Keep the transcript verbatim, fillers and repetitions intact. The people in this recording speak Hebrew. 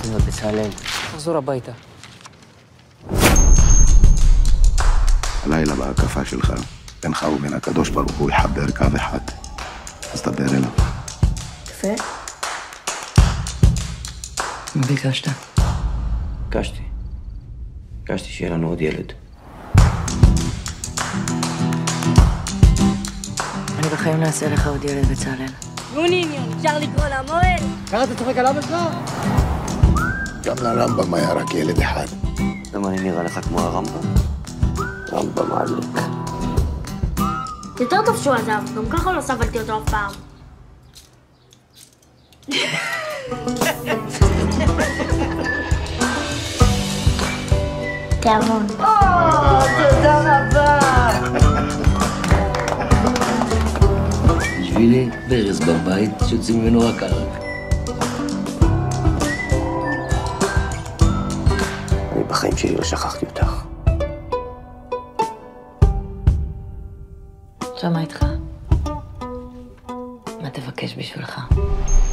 להיות בצלאל. תחזור הביתה. הלילה בהקפה שלך, בינך ובין הקדוש ברוך הוא יחבר קו אחד. אז דבר אליו. יפה. מה ביקשת? ביקשתי. ביקשתי שיהיה לנו עוד ילד. אני בחיים לא אעשה לך עוד ילד בצלאל. גוניניון, אפשר לקרוא לה מואל? ככה אתה צוחק על אבא שלך? גם לרמב"ם היה רק ילד אחד. למה אני נראה לך כמו הרמב"ם? רמב"ם עלק. יותר טוב שהוא עזב, גם ככה לא סבלתי אותו אף פעם. תיאבון. תודה רבה. בשבילי ברז בבית שיוצאים ממנו רק ערק. אני בחיים שלי לא שכחתי אותך. עכשיו מה איתך? מה תבקש בשבילך?